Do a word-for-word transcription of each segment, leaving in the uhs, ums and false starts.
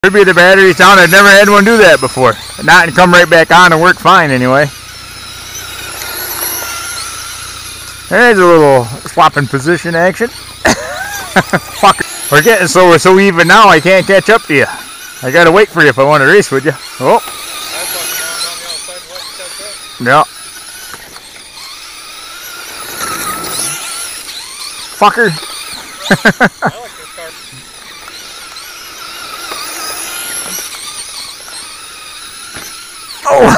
Could be the battery's down. I've never had one do that before. Not and come right back on and work fine anyway. There's a little swapping position action. Fuck. We're getting so we're so even now I can't catch up to you. I gotta wait for you if I want to race with you. Oh. Yeah. Fucker. I like this car. Oh.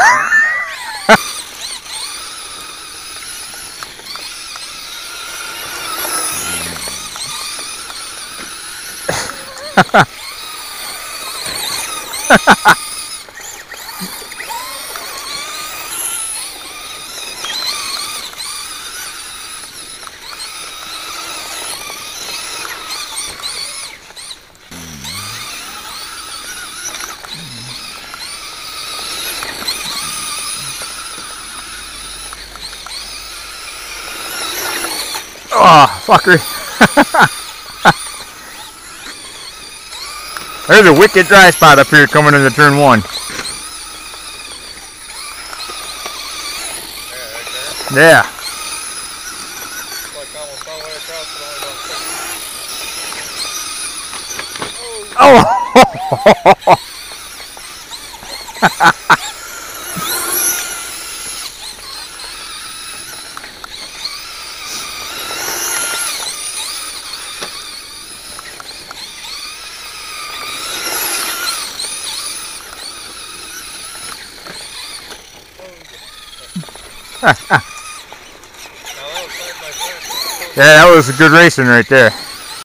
Oh, fucker. There's a wicked dry spot up here coming into turn one. Yeah, right there. Yeah. Like almost all the way across, but only about six. Oh! Yeah, that was good racing right there.